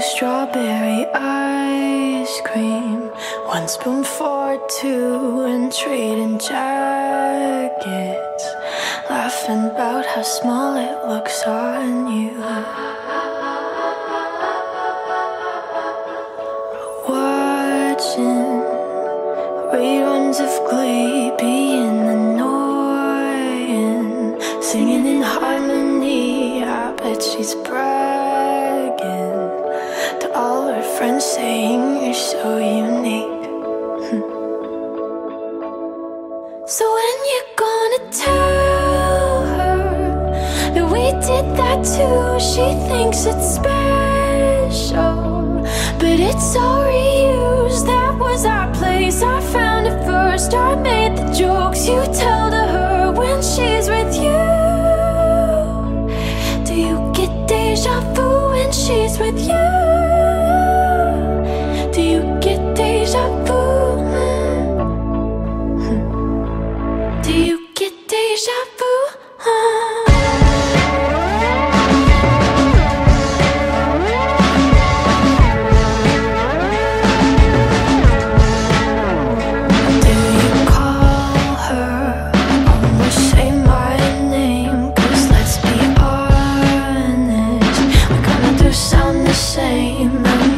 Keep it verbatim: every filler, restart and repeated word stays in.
strawberry ice cream, one spoon for two, and trading jackets, laughing about how small it looks on you. Watching reruns of Glee, being annoying, singing in harmony. I bet she's bragging to all her friends, saying you're so unique. So when you're gonna tell her that we did that too? She thinks it's special, but it's all reused. That was our place, I found it first. I made the jokes you tell to her when she's with you. Do you get deja vu when she's with you? Do you get deja vu? Do you get deja vu? Same.